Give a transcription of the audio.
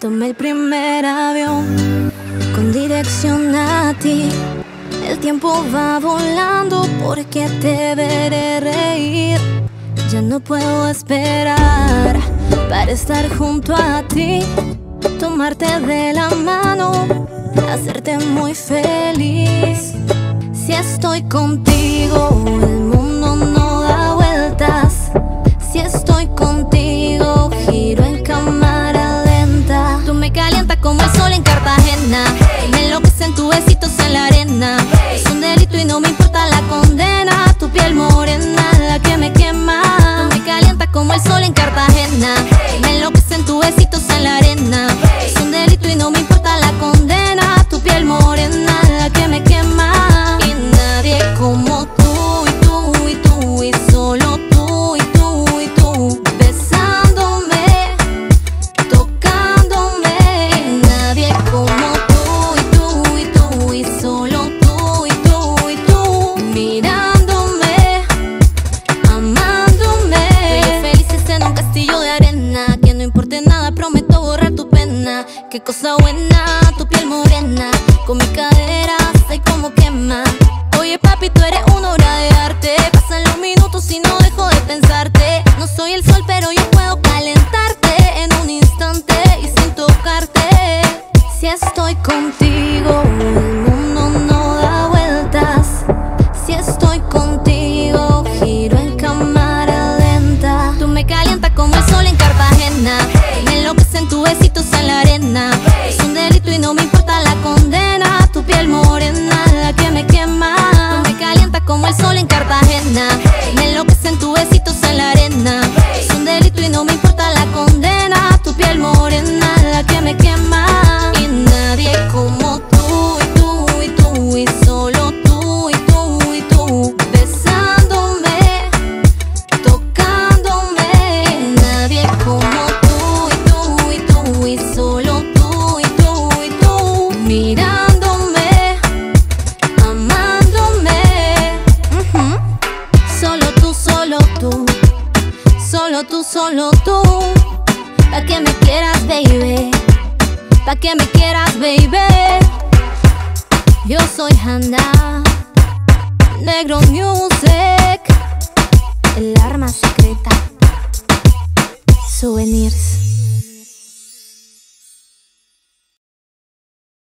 Tomé el primer avión con dirección a ti. El tiempo va volando porque te veré reír. Ya no puedo esperar para estar junto a ti, tomarte de la mano, hacerte muy feliz. Si estoy contigo, el mundo no da vueltas. Si estoy contigo, giro en cámara lenta. Tú me calientas como el sol en Cartagena. Me enloquecen tus besitos en la arena. Es un delito y no me importa la condena. Tu piel morena, la que me quema. Tú me calientas como el sol en Cartagena. Me enloquecen tus besitos en la arena. Es un delito y no me importa la condena. Tu piel morena, la que me quema. Y nadie como tú, y tú, y tú, y solo tú, y tú, y tú, besándome, tocándome. Y nadie como tú, y tú, y tú, y solo tú, y tú, y tú, mirándome, amándome. Tú y yo felices en un castillo de arena. Que no importe nada, prometo borrar tu pena. Qué cosa buena, tu piel morena, con mi cadera sé como quema. Oye papi, tú eres una obra de arte. Pasan los minutos y no dejo de pensarte. No soy el sol, pero yo puedo calentarte en un instante y sin tocarte. Si estoy contigo, el mundo no da vueltas. Si estoy contigo, giro en cámara lenta. Tú me calientas como el sol en Cartagena. Me enloquecen tus besitos en la arena. Es un delito y no me importa la condena. Tu piel morena, la que me quema. Tú me calientas como el sol en Cartagena. Me enloquecen tus besitos en la arena. Es un delito y no me importa la condena. Tu piel morena, la que me quema. Y nadie como tú, y tú, y tú, y solo tú, y tú, y tú, besándome, tocándome. Y nadie como tú, y tú, y tú, y solo tú, y tú, y tú, mirándome, amándome. Solo tú, solo tú, solo tú, solo tú. Pa' que me quieras, baby, pa' que me quieras, baby. Yo soy Hannah, Negro Music, el arma secreta, Souvenirs.